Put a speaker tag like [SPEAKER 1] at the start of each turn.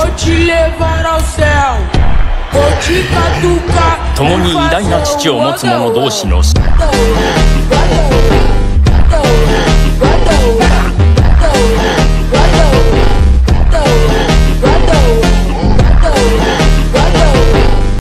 [SPEAKER 1] 共に偉大な父を持つ者同士の